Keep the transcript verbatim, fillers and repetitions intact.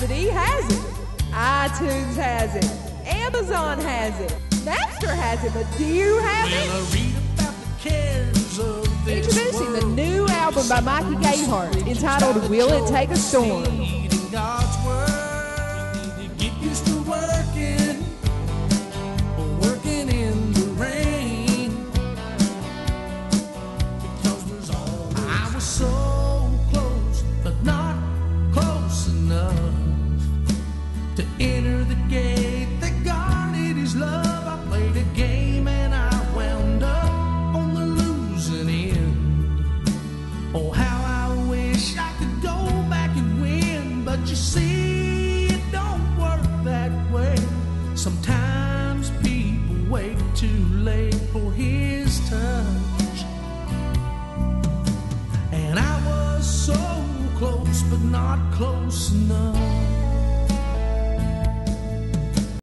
Rhapsody has it. iTunes has it. Amazon has it. Napster has it. But do you have it? Well, I read about the cares of this Introducing the world. new album by Mikey Gayheart entitled Will It Take a Storm? In God's word, you get used to working, working in the rain. Because there's always I was so close, but not close enough to enter the gate that guarded his love. I played a game and I wound up on the losing end. Oh, how I wish I could go back and win, but you see, it don't work that way. Sometimes people wait too late for his touch, and I was so close, but not close enough.